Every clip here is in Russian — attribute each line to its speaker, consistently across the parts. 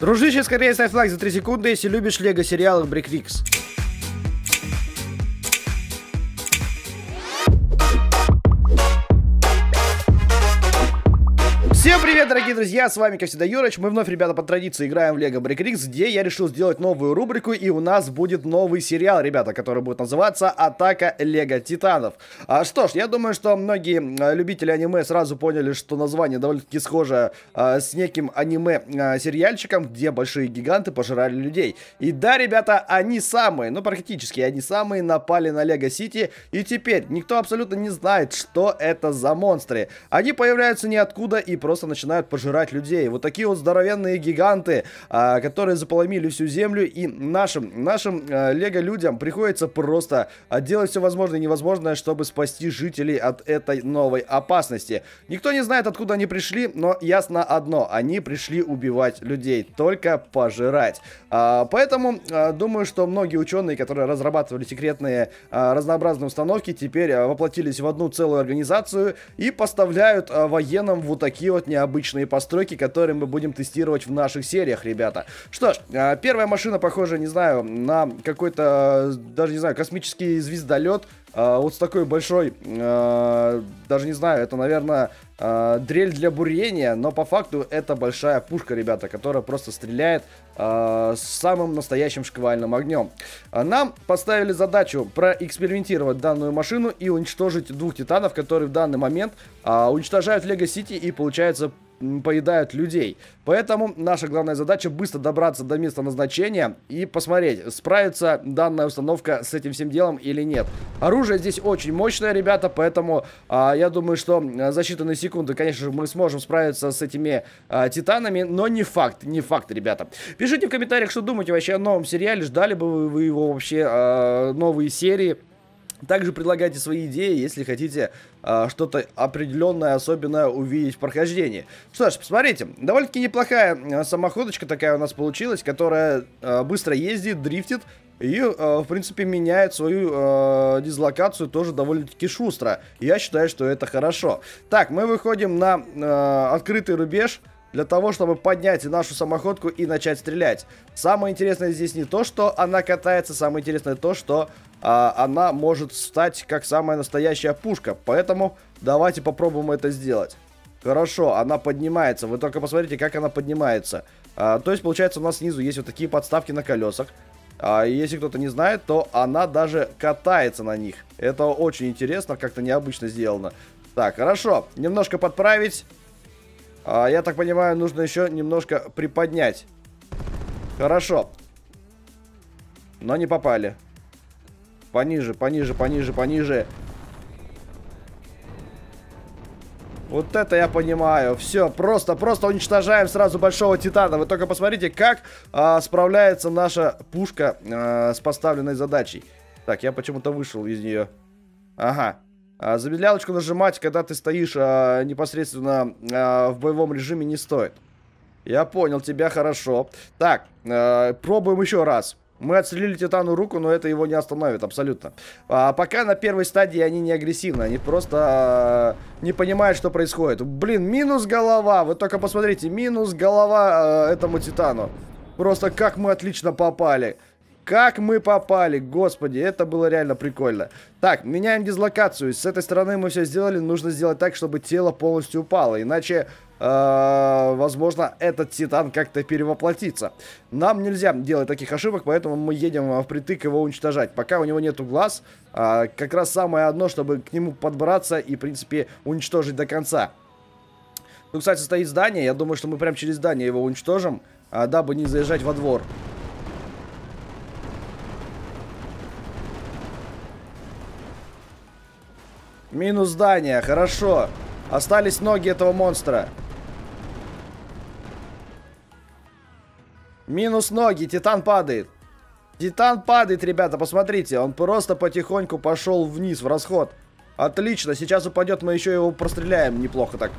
Speaker 1: Дружище, скорее ставь лайк за 3 секунды, если любишь лего сериалы Брикрикс. Всем привет, дорогие друзья, с вами, как всегда, Юрыч. Мы вновь, ребята, по традиции играем в Лего Брикрикс, где я решил сделать новую рубрику, и у нас будет новый сериал, ребята, который будет называться «Атака Лего Титанов». Что ж, я думаю, что многие любители аниме сразу поняли, что название довольно-таки схоже с неким аниме-сериальчиком, где большие гиганты пожирали людей. И да, ребята, они самые, ну практически они самые, напали на Лего Сити, и теперь никто абсолютно не знает, что это за монстры. Они появляются ниоткуда и просто начинают пожирать людей. Вот такие вот здоровенные гиганты, которые заполонили всю землю, и нашим лего-людям приходится просто делать все возможное и невозможное, чтобы спасти жителей от этой новой опасности. Никто не знает, откуда они пришли, но ясно одно: они пришли убивать людей, только пожирать. Поэтому думаю, что многие ученые, которые разрабатывали секретные разнообразные установки, теперь воплотились в одну целую организацию и поставляют военным вот такие вот необычные постройки, которые мы будем тестировать в наших сериях, ребята. Что ж, первая машина похожа, не знаю, на какой-то, даже не знаю, космический звездолет. Вот с такой большой, даже не знаю, это, наверное, дрель для бурения, но по факту это большая пушка, ребята, которая просто стреляет с самым настоящим шквальным огнем. Нам поставили задачу проэкспериментировать данную машину и уничтожить двух титанов, которые в данный момент уничтожают Лего Сити и, получается, поедают людей. Поэтому наша главная задача — быстро добраться до места назначения и посмотреть, справится данная установка с этим всем делом или нет. Оружие здесь очень мощное, ребята, поэтому я думаю, что за считанные секунды, конечно же, мы сможем справиться с этими титанами, но не факт, ребята. Пишите в комментариях, что думаете вообще о новом сериале, ждали бы вы его вообще, новые серии. Также предлагайте свои идеи, если хотите что-то определенное, особенное увидеть в прохождении. Что ж, посмотрите, довольно-таки неплохая самоходочка такая у нас получилась, которая быстро ездит, дрифтит и, в принципе, меняет свою дислокацию тоже довольно-таки шустро. Я считаю, что это хорошо. Так, мы выходим на открытый рубеж для того, чтобы поднять нашу самоходку и начать стрелять. Самое интересное здесь не то, что она катается, самое интересное то, что она может стать как самая настоящая пушка. Поэтому давайте попробуем это сделать. Хорошо, она поднимается. Вы только посмотрите, как она поднимается. То есть, получается, у нас снизу есть вот такие подставки на колесах. Если кто-то не знает, то она даже катается на них. Это очень интересно, как-то необычно сделано. Так, хорошо. Немножко подправить. Я так понимаю, нужно еще немножко приподнять. Хорошо. Но не попали. Пониже, пониже, пониже, пониже. Вот это я понимаю. Все, просто уничтожаем сразу большого титана. Вы только посмотрите, как справляется наша пушка с поставленной задачей. Так, я почему-то вышел из нее. Ага. Замедлялочку нажимать, когда ты стоишь непосредственно в боевом режиме, не стоит. Я понял тебя, хорошо. Так, пробуем еще раз. Мы отстрелили титану руку, но это его не остановит абсолютно. Пока на первой стадии они не агрессивны. Они просто не понимают, что происходит. Блин, минус голова. Вы только посмотрите, минус голова этому титану. Просто как мы отлично попали. Как мы попали, господи, это было реально прикольно. Так, меняем дислокацию. С этой стороны мы все сделали. Нужно сделать так, чтобы тело полностью упало. Иначе, возможно, этот титан как-то перевоплотится. Нам нельзя делать таких ошибок, поэтому мы едем впритык его уничтожать. Пока у него нету глаз, как раз самое одно, чтобы к нему подбраться и, в принципе, уничтожить до конца. Тут, кстати, стоит здание. Я думаю, что мы прямо через здание его уничтожим, дабы не заезжать во двор. Минус здание, хорошо. Остались ноги этого монстра. Минус ноги, титан падает. Титан падает, ребята, посмотрите. Он просто потихоньку пошел вниз, в расход. Отлично, сейчас упадет, мы еще его простреляем неплохо так.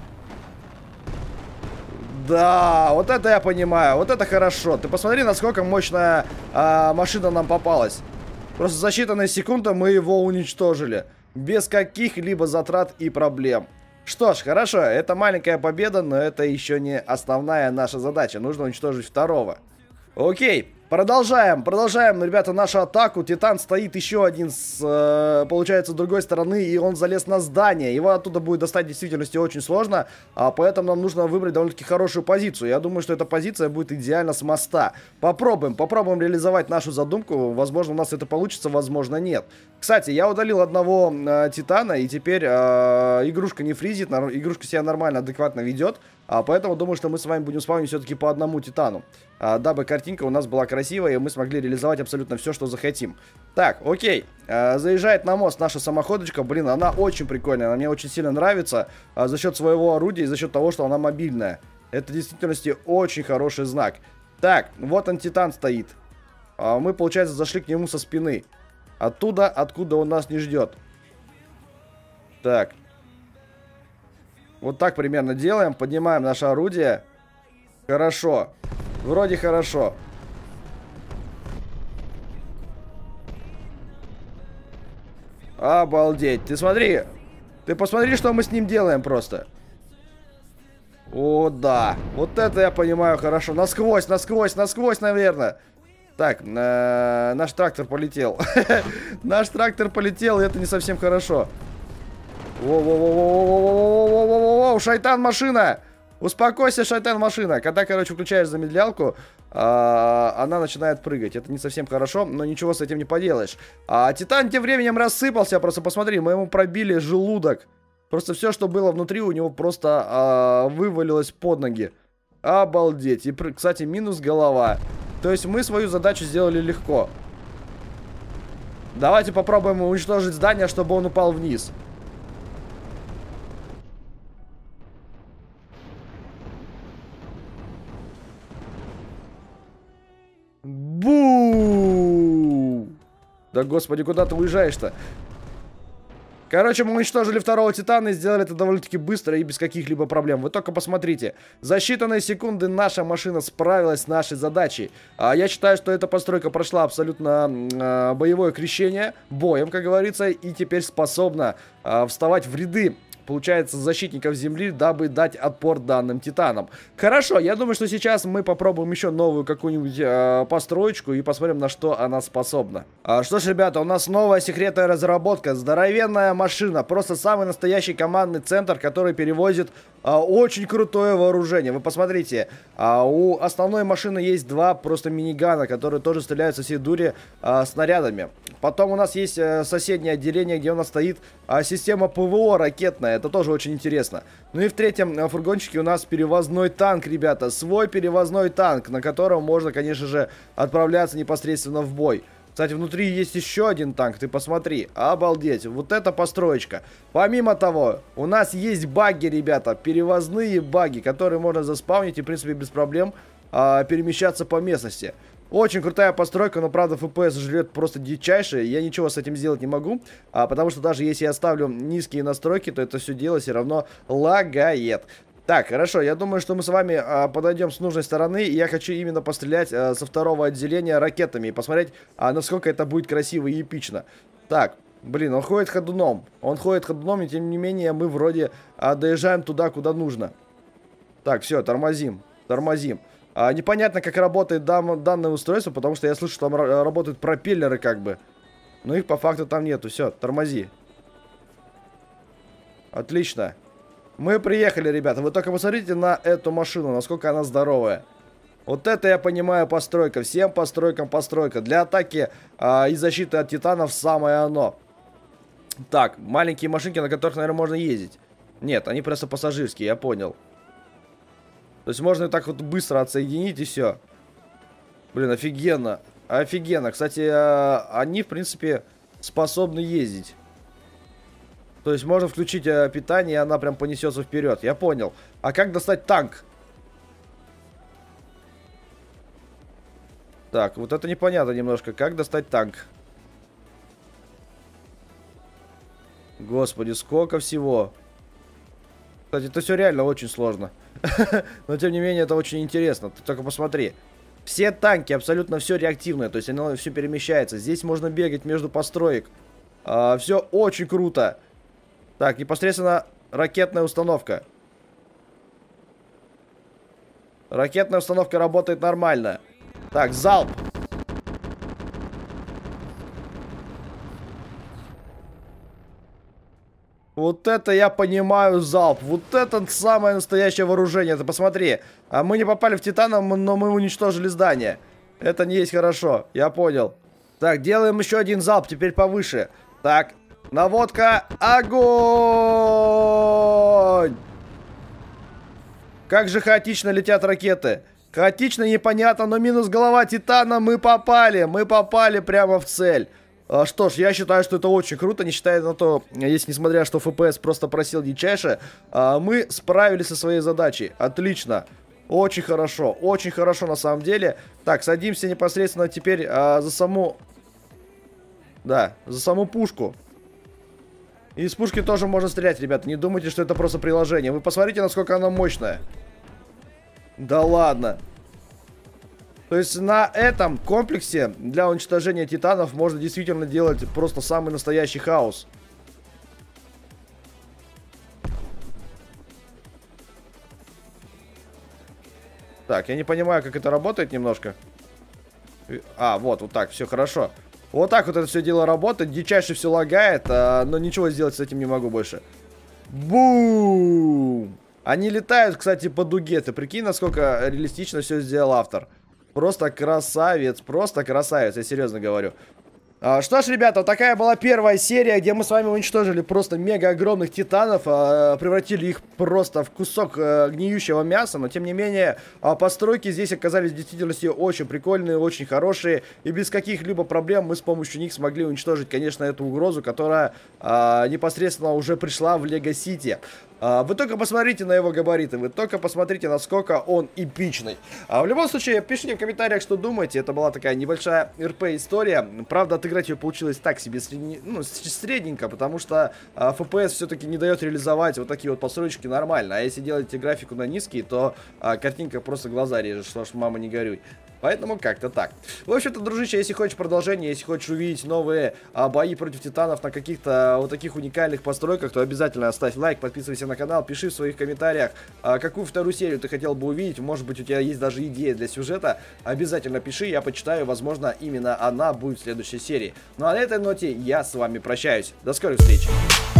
Speaker 1: Да, вот это я понимаю, вот это хорошо. Ты посмотри, насколько мощная машина нам попалась. Просто за считанные секунды мы его уничтожили. Без каких-либо затрат и проблем. Что ж, хорошо, это маленькая победа, но это еще не основная наша задача. Нужно уничтожить второго. Окей, продолжаем, ребята, нашу атаку. Титан стоит еще один, получается, с другой стороны, и он залез на здание. Его оттуда будет достать в действительности очень сложно, поэтому нам нужно выбрать довольно-таки хорошую позицию. Я думаю, что эта позиция будет идеально с моста. Попробуем реализовать нашу задумку. Возможно, у нас это получится, возможно, нет. Кстати, я удалил одного Титана, и теперь игрушка не фризит, игрушка себя нормально, адекватно ведет. Поэтому думаю, что мы с вами будем спавнить все-таки по одному Титану. Дабы картинка у нас была красивая, и мы смогли реализовать абсолютно все, что захотим. Так, окей. Заезжает на мост наша самоходочка. Блин, она очень прикольная, она мне очень сильно нравится. За счет своего орудия и за счет того, что она мобильная. Это в действительности очень хороший знак. Так, вот он, Титан стоит. Мы, получается, зашли к нему со спины. Оттуда, откуда он нас не ждет. Так. Вот так примерно делаем. Поднимаем наше орудие. Хорошо. Вроде хорошо. Обалдеть. Ты смотри. Ты посмотри, что мы с ним делаем просто. О, да. Вот это я понимаю хорошо. Насквозь, наверное. Так, наш трактор полетел. Наш трактор полетел, и это не совсем хорошо. Воу-воу-воу-воу-воу-воу-воу-воу-воу-воу, шайтан-машина! Успокойся, шайтан-машина. Когда, короче, включаешь замедлялку, она начинает прыгать. Это не совсем хорошо, но ничего с этим не поделаешь. Титан тем временем рассыпался. Просто посмотри, мы ему пробили желудок. Просто все, что было внутри, у него просто вывалилось под ноги. Обалдеть. И, кстати, минус голова. То есть мы свою задачу сделали легко. Давайте попробуем уничтожить здание, чтобы он упал вниз. Бу! Да господи, куда ты уезжаешь-то? Короче, мы уничтожили второго Титана и сделали это довольно-таки быстро и без каких-либо проблем. Вы только посмотрите. За считанные секунды наша машина справилась с нашей задачей. Я считаю, что эта постройка прошла абсолютно боевое крещение, боем, как говорится, и теперь способна вставать в ряды, получается, защитников земли, дабы дать отпор данным Титанам. Хорошо, я думаю, что сейчас мы попробуем еще новую какую-нибудь построечку и посмотрим, на что она способна. Что ж, ребята, у нас новая секретная разработка. Здоровенная машина. Просто самый настоящий командный центр, который перевозит очень крутое вооружение. Вы посмотрите, у основной машины есть два просто минигана, которые тоже стреляют со всей дури снарядами. Потом у нас есть соседнее отделение, где у нас стоит система ПВО ракетная. Это тоже очень интересно. Ну и в третьем фургончике у нас перевозной танк, ребята. Свой перевозной танк, на котором можно, конечно же, отправляться непосредственно в бой. Кстати, внутри есть еще один танк, ты посмотри. Обалдеть, вот эта построечка. Помимо того, у нас есть баги, ребята. Перевозные баги, которые можно заспаунить и, в принципе, без проблем перемещаться по местности. Очень крутая постройка, но, правда, FPS жрет просто дичайшее. Я ничего с этим сделать не могу, потому что даже если я ставлю низкие настройки, то это все дело все равно лагает. Так, хорошо, я думаю, что мы с вами подойдем с нужной стороны. И я хочу именно пострелять со второго отделения ракетами и посмотреть, насколько это будет красиво и эпично. Так, блин, он ходит ходуном. Он ходит ходуном, и тем не менее мы вроде доезжаем туда, куда нужно. Так, все, тормозим, тормозим. Непонятно, как работает данное устройство, потому что я слышу, что там работают пропеллеры как бы. Но их по факту там нету. Все, тормози. Отлично. Мы приехали, ребята. Вы только посмотрите на эту машину, насколько она здоровая. Вот это я понимаю постройка. Всем постройкам постройка. Для атаки и защиты от титанов самое оно. Так, маленькие машинки, на которых, наверное, можно ездить. Нет, они просто пассажирские, я понял. То есть можно так вот быстро отсоединить и все. Блин, офигенно. Офигенно. Кстати, они, в принципе, способны ездить. То есть можно включить питание, и она прям понесется вперед. Я понял. А как достать танк? Так, вот это непонятно немножко. Как достать танк? Господи, сколько всего. Кстати, это все реально очень сложно. Но, тем не менее, это очень интересно. Ты только посмотри. Все танки, абсолютно все реактивное. То есть оно все перемещается. Здесь можно бегать между построек. Все очень круто. Так, непосредственно ракетная установка. Ракетная установка работает нормально. Так, залп. Вот это я понимаю залп. Вот это самое настоящее вооружение. Ты посмотри. А мы не попали в Титана, но мы уничтожили здание. Это не есть хорошо. Я понял. Так, делаем еще один залп. Теперь повыше. Так, наводка. Огонь! Как же хаотично летят ракеты. Хаотично, непонятно, но минус голова Титана. Мы попали. Мы попали прямо в цель. Что ж, я считаю, что это очень круто, не считая на то, если несмотря, что FPS просто просил дичайше, мы справились со своей задачей. Отлично. Очень хорошо на самом деле. Так, садимся непосредственно теперь за саму... Да, за саму пушку. Из пушки тоже можно стрелять, ребята. Не думайте, что это просто приложение. Вы посмотрите, насколько оно мощное. Да ладно. То есть на этом комплексе для уничтожения титанов можно действительно делать просто самый настоящий хаос. Так, я не понимаю, как это работает немножко. Вот так, все хорошо. Вот так вот это все дело работает, дичайше все лагает, но ничего сделать с этим не могу больше. Бум! Они летают, кстати, по дуге. Ты прикинь, насколько реалистично все сделал автор. Просто красавец, я серьезно говорю. Что ж, ребята, вот такая была первая серия, где мы с вами уничтожили просто мега огромных титанов, превратили их просто в кусок гниющего мяса, но тем не менее постройки здесь оказались в действительности очень прикольные, очень хорошие, и без каких-либо проблем мы с помощью них смогли уничтожить, конечно, эту угрозу, которая непосредственно уже пришла в Лего Сити. Вы только посмотрите на его габариты, вы только посмотрите, насколько он эпичный. В любом случае, пишите в комментариях, что думаете. Это была такая небольшая РП-история. Правда, отыграть ее получилось так себе, средненько, потому что FPS все-таки не дает реализовать вот такие вот постройки нормально. А если делаете графику на низкий, то картинка просто глаза режет, что ж, мама, не горюй. Поэтому как-то так. В общем-то, дружище, если хочешь продолжение, если хочешь увидеть новые бои против титанов на каких-то вот таких уникальных постройках, то обязательно оставь лайк, подписывайся на канал, пиши в своих комментариях, какую вторую серию ты хотел бы увидеть. Может быть, у тебя есть даже идея для сюжета. Обязательно пиши, я почитаю, возможно, именно она будет в следующей серии. Ну а на этой ноте я с вами прощаюсь. До скорых встреч!